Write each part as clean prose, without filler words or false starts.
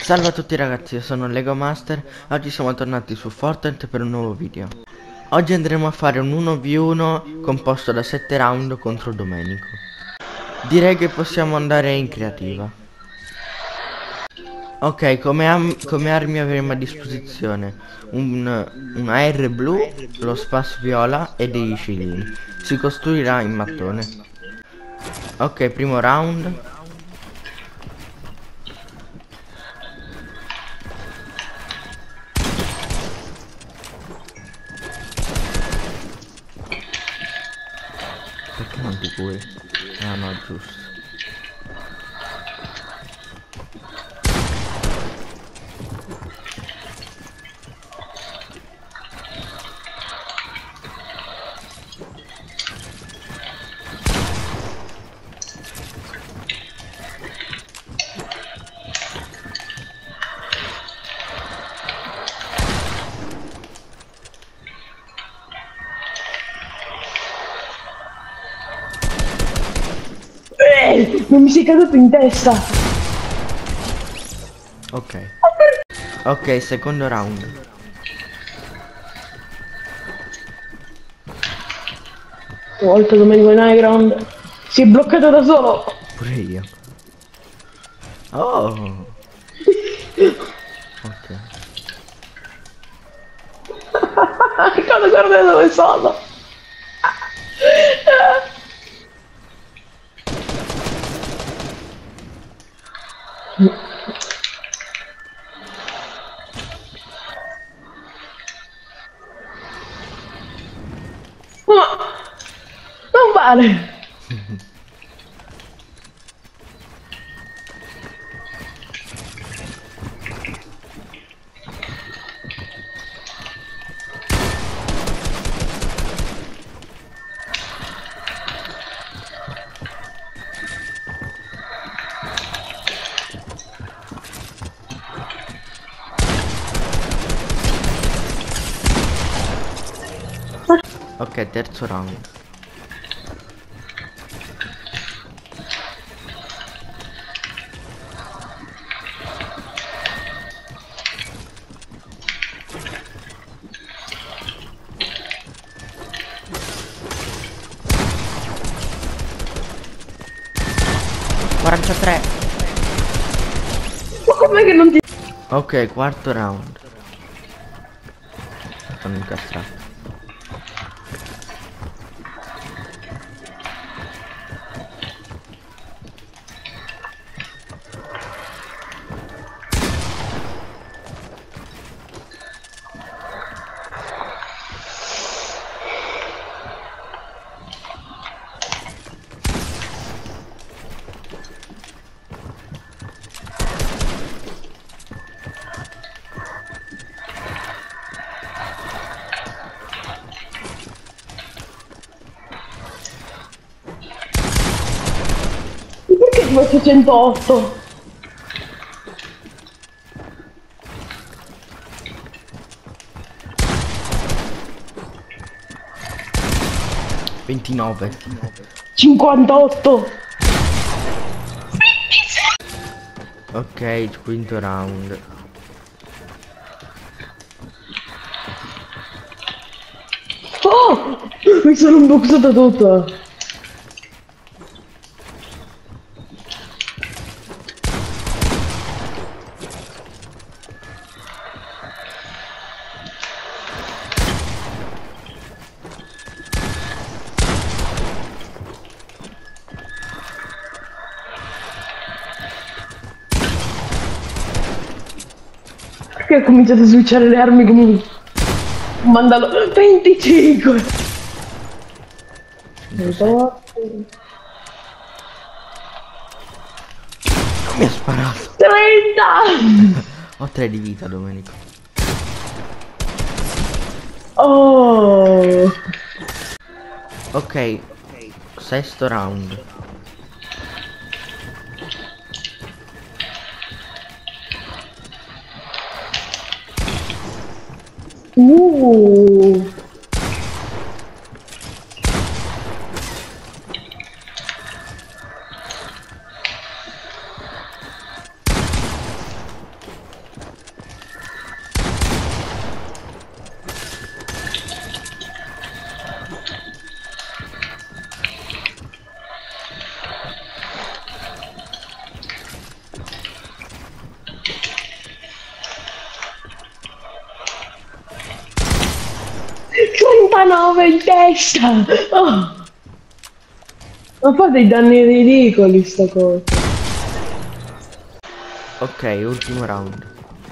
Salve a tutti ragazzi, io sono Lego Master. Oggi siamo tornati su Fortnite per un nuovo video. Oggi andremo a fare un 1v1 composto da 7 round contro Domenico. Direi che possiamo andare in creativa. Ok, come armi avremo a disposizione un AR blu, lo spas viola e dei cilini. Si costruirà in mattone. Ok, primo round. Perché non ti curi? Ah no, giusto. Non mi sei caduto in testa! Ok. Ok, secondo round. Una volta Domenico in high ground si è bloccato da solo! Pure io. Oh. Ok. Guarda dove sono! Ma non vale! Ok, terzo round. Ma com'è che non ti... Ok, quarto round. Sono incastrato. Perché ti faccio 108? 29. 58! Ok, quinto round. Oh! Mi sono unboxata tutta! Perché ho cominciato a switchare le armi come un mandalo 25! 28, Mi ha sparato. 30! Ho 3 di vita, Domenico. Oh! Ok, sesto round. Uh! 39 in testa! Oh. Ma fa dei danni ridicoli sta cosa. Ok, ultimo round.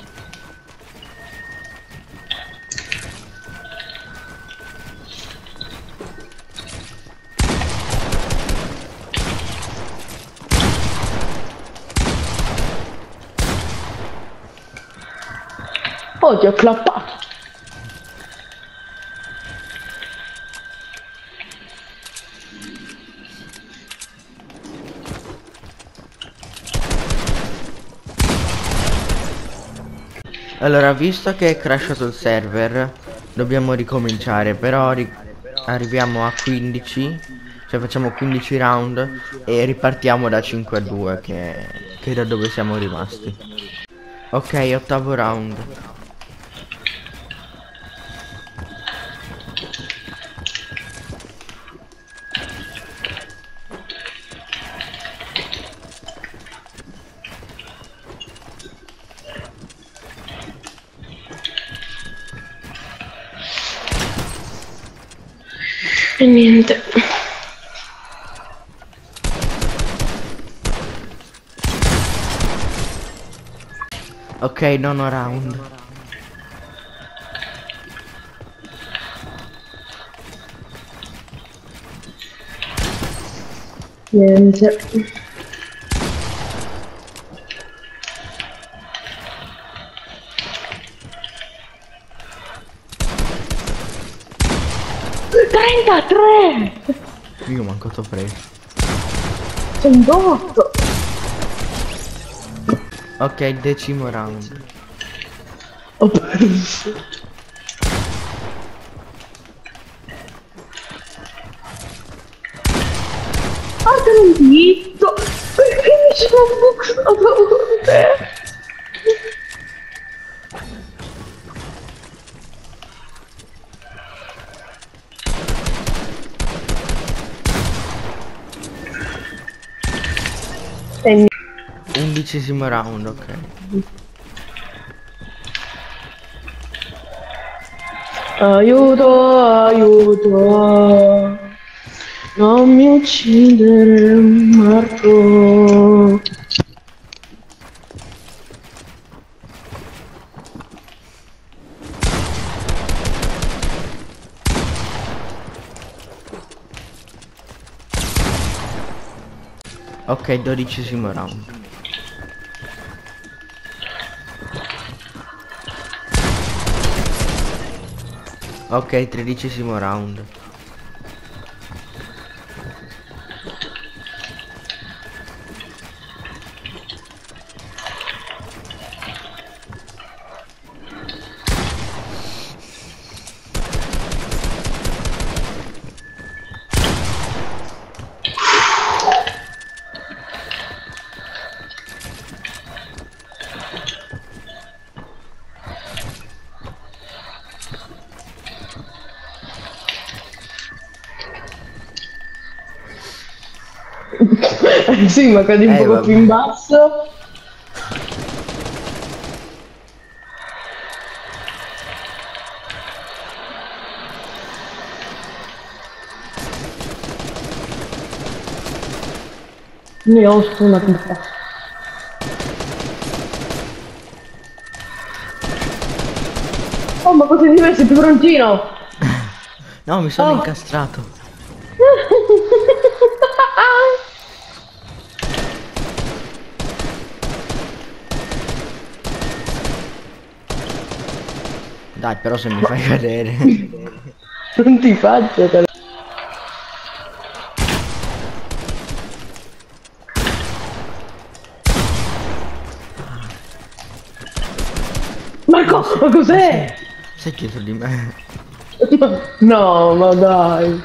Oh, ti ho clappato. Allora, visto che è crashato il server, dobbiamo ricominciare, però arriviamo a 15, cioè facciamo 15 round e ripartiamo da 5 a 2, che è da dove siamo rimasti. Ok, ottavo round. E niente. Ok, nono round. Niente. *33! Io manco t'ho preso. Sei un botto! Ok, decimo round. Ho perso. Ah, te l'ho detto! Perché mi sono boxato con te? E Undicesimo round, ok. aiuto, aiuto, non mi uccidere, Marco. Ok, dodicesimo round. Ok, tredicesimo round. Sì, ma cadi un poco Vabbè. più in basso. Ne ho una pizza. Oh, ma cosa di me sei più prontino? No, mi sono Oh. incastrato. Dai, però se mi fai cadere. Non ti faccio cadere. Marco, ma cos'è? Sei dietro di me. No, ma dai.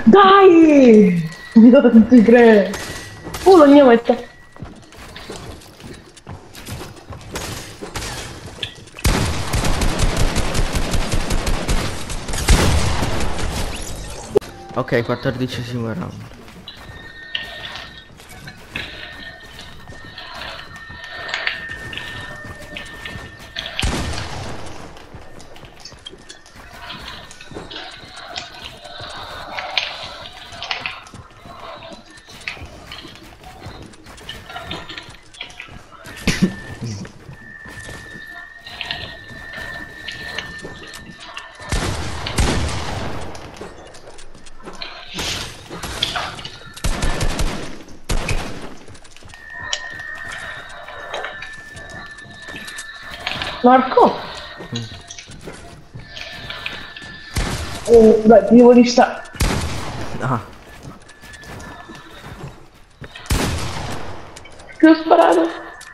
Dai! Non ti credo. Lo gnavetta. Ok, 14esimo round. Marco? Oh, dai, ti devo listare. Ah, Ti ho sparato.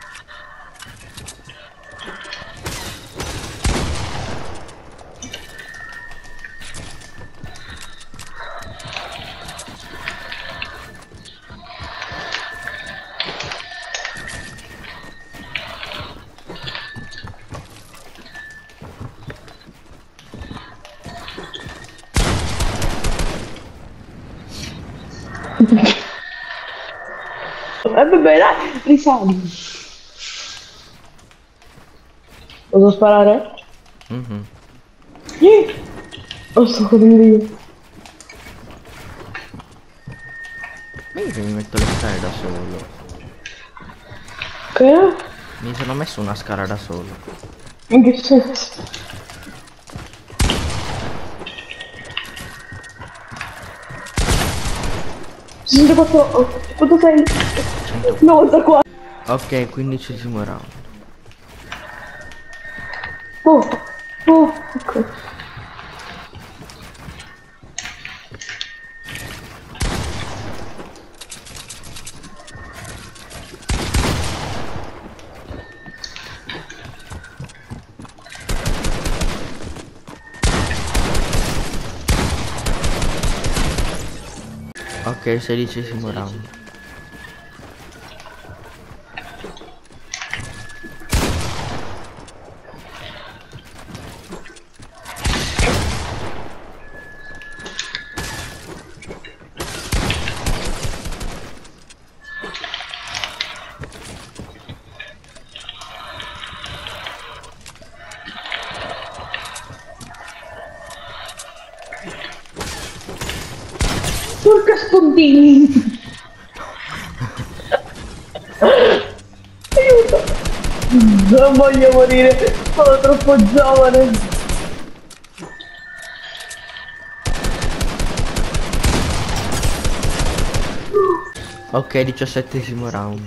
Vabbè, dai, risali. Posso sparare? mhm. Lo sto correndo io. Ma io che mi metto le scale da solo. Che? Mi sono messo una scala da solo. In che senso? Quanto sei? 100. 94. Ok, 15esimo round. Oh, oh, ok. Ok, 16esimo round. Porca spuntini! Aiuto! Non voglio morire, sono troppo giovane. Ok, 17esimo round.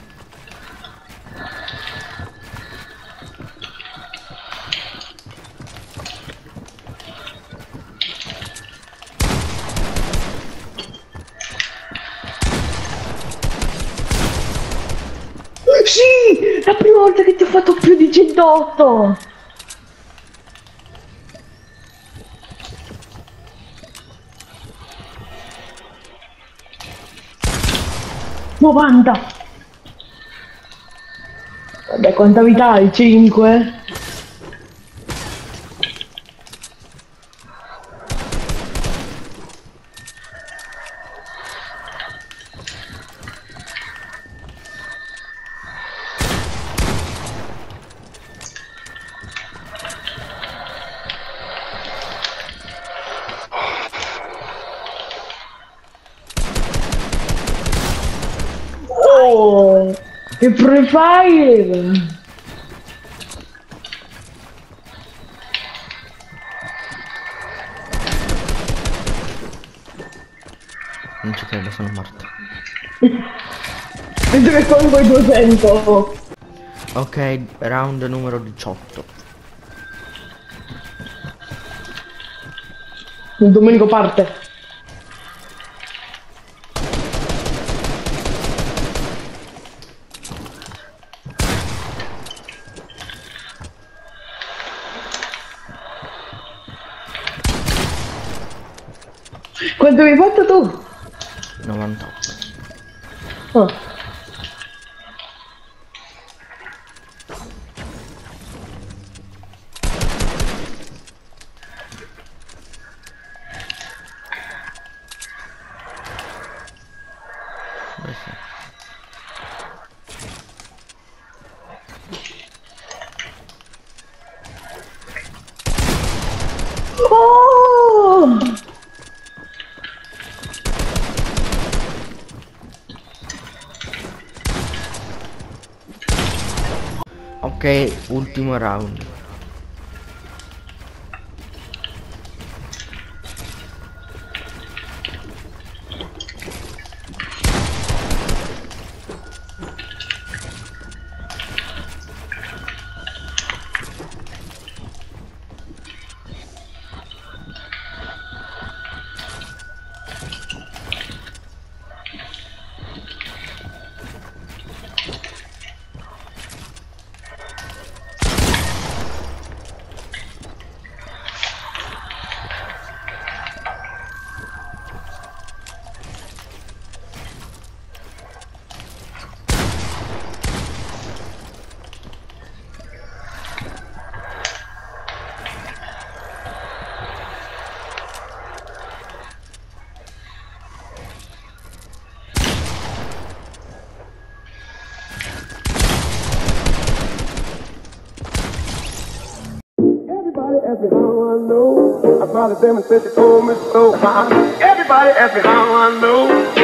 Sì! La prima volta che ti ho fatto più di 108! 90! Vabbè, quanta vita hai? 5? Oh! Che Free Fire! Non ci credo, sono morto. Vedo che colgo i 200! Ok, round numero 18. Il Domenico parte. Quanto mi hai fatto tu? 98. Oh. Dove sei? Oh! Ok, ultimo round. Everybody ask me how I know. I probably demonstrated told me so. Everybody ask me how I know.